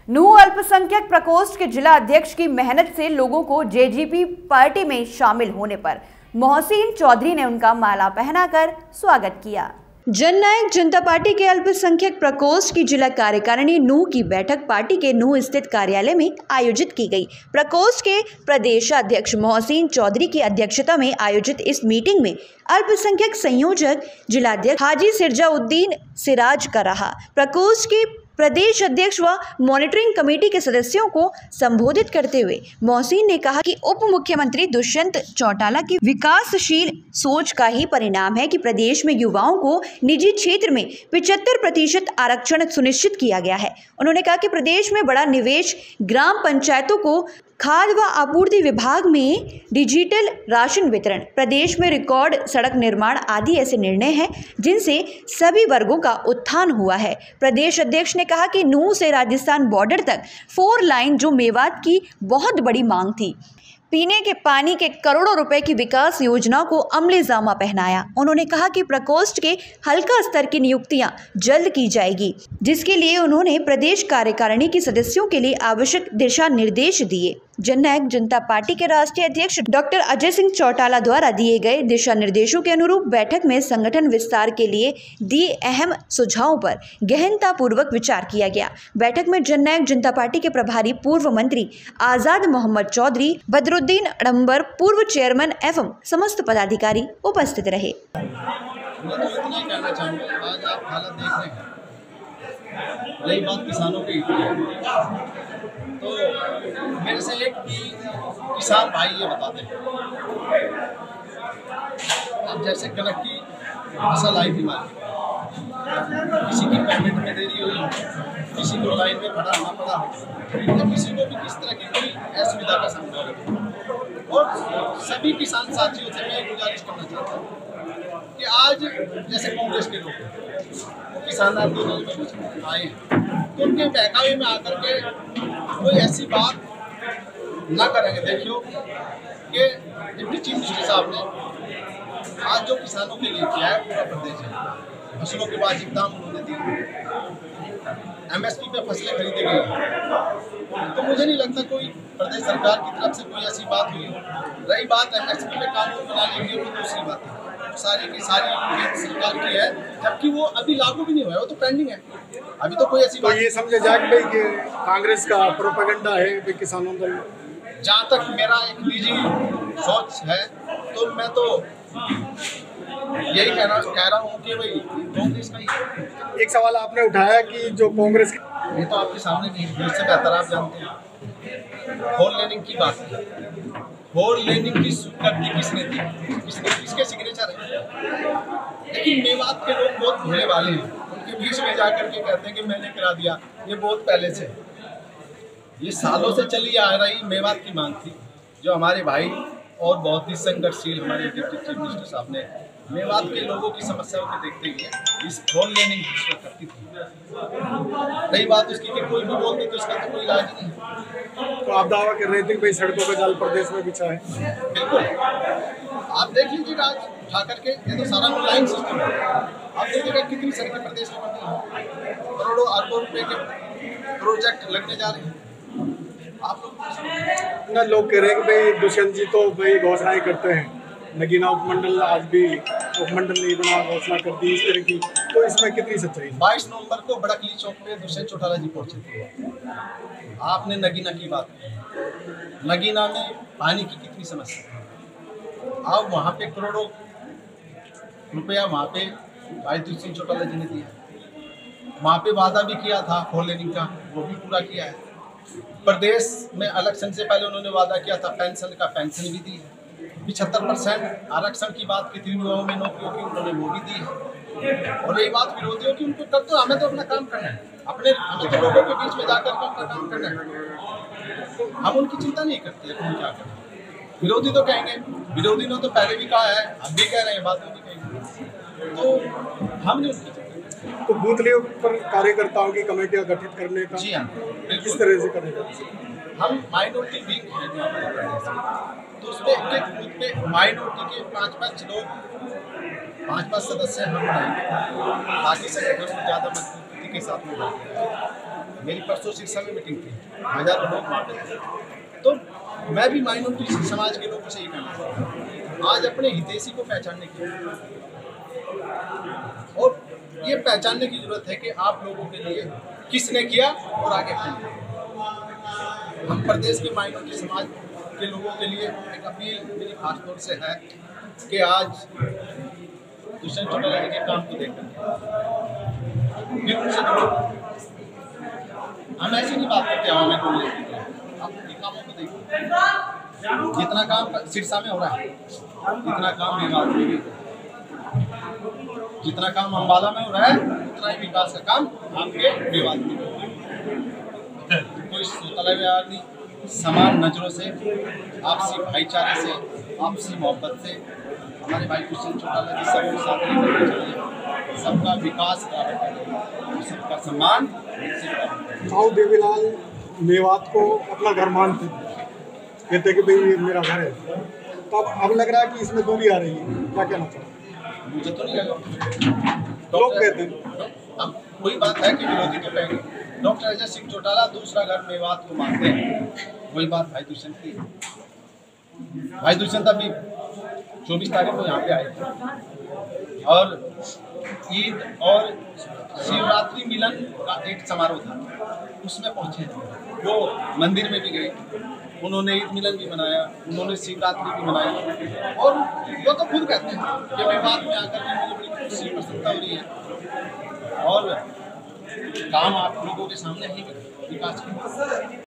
नूह अल्पसंख्यक प्रकोष्ठ के जिला अध्यक्ष की मेहनत से लोगों को जेजीपी पार्टी में शामिल होने पर मोहसिन चौधरी ने उनका माला पहनाकर स्वागत किया। जननायक जनता पार्टी के अल्पसंख्यक प्रकोष्ठ की जिला कार्यकारिणी नूह की बैठक पार्टी के नूह स्थित कार्यालय में आयोजित की गई। प्रकोष्ठ के प्रदेशाध्यक्ष मोहसिन चौधरी की अध्यक्षता में आयोजित इस मीटिंग में अल्पसंख्यक संयोजक जिलाध्यक्ष हाजी सिरजाउद्दीन सिराज का रहा। प्रकोष्ठ के प्रदेश अध्यक्ष व मॉनिटरिंग कमेटी के सदस्यों को संबोधित करते हुए मोहसिन ने कहा कि उप मुख्यमंत्री दुष्यंत चौटाला की विकासशील सोच का ही परिणाम है कि प्रदेश में युवाओं को निजी क्षेत्र में 75% आरक्षण सुनिश्चित किया गया है। उन्होंने कहा कि प्रदेश में बड़ा निवेश ग्राम पंचायतों को खाद्य व आपूर्ति विभाग में डिजिटल राशन वितरण, प्रदेश में रिकॉर्ड सड़क निर्माण आदि ऐसे निर्णय हैं जिनसे सभी वर्गों का उत्थान हुआ है। प्रदेश अध्यक्ष ने कहा कि नूह से राजस्थान बॉर्डर तक 4 लाइन जो मेवात की बहुत बड़ी मांग थी, पीने के पानी के करोड़ों रुपए की विकास योजना को अमलेजामा पहनाया। उन्होंने कहा कि प्रकोष्ठ के हल्का स्तर की नियुक्तियां जल्द की जाएगी, जिसके लिए उन्होंने प्रदेश कार्यकारिणी के सदस्यों के लिए आवश्यक दिशा निर्देश दिए। जननायक जनता पार्टी के राष्ट्रीय अध्यक्ष डॉक्टर अजय सिंह चौटाला द्वारा दिए गए दिशा निर्देशों के अनुरूप बैठक में संगठन विस्तार के लिए दिए अहम सुझावों पर गहनता पूर्वक विचार किया गया। बैठक में जननायक जनता पार्टी के प्रभारी पूर्व मंत्री आजाद मोहम्मद चौधरी, बदरुद्दीन अडम्बर, पूर्व चेयरमैन एवं समस्त पदाधिकारी उपस्थित रहे। रही बात किसानों की, तो मेरे से एक किसान भाई ये बताते हैं, अब जैसे कनक की फसल आई थी मार्केट, किसी की पेमेंट में देरी हुई, किसी को लाइन में खड़ा होना पड़ा, तो किसी को भी किस तरह की कोई असुविधा का सामना हो। और सभी किसान साथियों से मैं गुजारिश करना चाहता हूँ कि आज जैसे कांग्रेस के लोग किसान आंदोलन में आए, तो उनके बहकावे में आकर के कोई ऐसी बात ना करेंगे। देखियो कि डिप्टी चीफ मिनिस्टर साहब ने आज जो किसानों के लिए किया है पूरा प्रदेश है, फसलों के वाजिब दाम उन्होंने दिए, एमएसपी पे फसलें खरीदी गई, तो मुझे नहीं लगता कोई प्रदेश सरकार की तरफ से कोई ऐसी बात हुई हो। रही बात एमएसपी में कानून बनाने की, वो दूसरी बात है, सारी की सारी सरकार की है, जबकि वो अभी लागू भी नहीं हुआ है, वो तो पेंडिंग है, अभी तो कोई ऐसी बात। तो ये समझे जाए भाई कि कांग्रेस का प्रोपेगेंडा है किसानों का। जहाँ तक मेरा एक निजी सोच है, तो मैं तो यही कह रहा हूँ कि भाई कांग्रेस का ही। एक सवाल आपने उठाया कि जो कांग्रेस, ये तो आपके सामने नहीं, मुझसे बेहतर आप जानते हैं। फोर लेनिंग की बात है, फोर लेनिंग की स्वीकृति किसने दी, किसके सिग्नेचर है। लेकिन मेवात के लोग बहुत भोले वाले हैं, उनके बीच में जाकर के कहते हैं कि मैंने करा दिया। ये बहुत पहले से, ये सालों से चली आ रही मेवात की मांग थी, जो हमारे भाई और बहुत ही संघर्षशील हमारे डिप्टी चीफ मिनिस्टर साहब ने मेवात के लोगों की समस्याओं को देखते हुए इस फोर लेनिंग की स्वीकृति थी। रही बात उसकी कि कोई भी बोलते तो इसका तो कोई इलाज ही नहीं। तो आप दावा कर रहे थे कि भाई सड़कों का जाल प्रदेश में बिछा है। बिल्कुल, आप देख लीजिएगा आज उठा करके, ये तो सारा ऑनलाइन सिस्टम है, आप देखिएगा कितनी सड़कें प्रदेश में बनती हैं, करोड़ों अरबों रुपए के प्रोजेक्ट लगने जा रहे हैं। आप लोग कह रहे हैं कि भाई दुष्यंत जी तो भाई घोषणाएं करते हैं, नगीना उपमंडल आज भी उपमंडल नहीं बना, घोषणा कर दी इस तरह की, तो इसमें कितनी सच्चाई? 22 नवंबर को बड़कली चौक पे दुष्यंत चौटाला जी पहुंचे थे। आपने नगीना की बात की, नगीना में पानी की कितनी समस्या है, आप वहाँ पे करोड़ों रुपया वहाँ पे भाई दुष्यंत चौटाला जी ने दिया। वहाँ पे वादा भी किया था फोर लेनिंग का, वो भी पूरा किया है। प्रदेश में इलेक्शन से पहले उन्होंने वादा किया था पेंशन का, पेंशन भी दी है। 75% आरक्षण की बात की थी युवाओं में नौकरियों की, उन्होंने वो भी दी है। और रही बात विरोधियों की, उनको करते हमें तो अपना काम करना है, हमें तो लोगों के बीच में जाकर के अपना काम करना है, हम उनकी चिंता नहीं करते कौन क्या करें। विरोधी तो कहेंगे, विरोधी ने तो पहले भी कहा है, अब भी कह रहे हैं, बाद में भी कहेंगे, तो हम नहीं उनकी। तो बूथ लेवल पर कार्यकर्ताओं की कमेटियां गठित करने का, जी हाँ, किस तरह से करने का? हम माइनॉरिटी विंग है जो हमारे प्रदेश में, तो उसमें एक बूथ पे माइनॉरिटी के 5-5 लोग, 5-5 सदस्य हम बनाएंगे, ताकि संगठन को ज़्यादा मजबूती के साथ में मेरी परसों सिरसा में मीटिंग थी, हजारों लोग वहाँ पे थे। तो मैं भी माइनॉरिटी समाज के लोगों से ये कहना चाहता हूँ, आज अपने हितैषी को पहचानने की और ये पहचानने की जरूरत है कि आप लोगों के लिए किसने किया और आगे क्यों। हम प्रदेश के माइनॉरिटी समाज के लोगों के लिए एक अपील मेरी खास तौर से है कि आज दुष्यंत चौटाला के काम को देखकर फिर उनसे हम ऐसी नहीं बात करते हमें को आप कामों को देखो, जितना काम सिरसा में हो रहा है, जितना काम विवाद में भी, जितना काम अम्बाला में हो रहा है, उतना ही विकास का काम आपके विवाद में। कोई सोतला व्यवहार नहीं, समान नजरों से, आपसी भाईचारे से, आपसी मोहब्बत से हमारे भाई दुष्यंत चौटाला जी सबके साथ लेकर चलिए, सबका विकास करें, सबका सम्मान। आओ देवीलाल मेवात को अपना घर मानते, कहते कि भाई ये मेरा घर है, तो अब लग रहा है कि इसमें दूरी आ रही है, क्या कहना चाहते? मुझे तो नहीं लगा, लोग कहते हैं। अब वही बात है कि विरोधी तो कहेंगे डॉक्टर अजय सिंह चौटाला दूसरा घर मेवात को मानते हैं, वही बात भाई दुष्यंत की। भाई दुष्यंत अभी 24 तारीख को यहाँ पे आए थे और ईद और शिवरात्रि मिलन का एक समारोह था, उसमें पहुंचे थे। वो मंदिर में भी गए, उन्होंने ईद मिलन भी मनाया, उन्होंने शिवरात्रि भी मनाया और वो तो खुद कहते हैं कि मेवात में आकर के मुझे बड़ी खुशी प्रसन्नता हो रही है और काम आप लोगों के सामने ही विकास किया।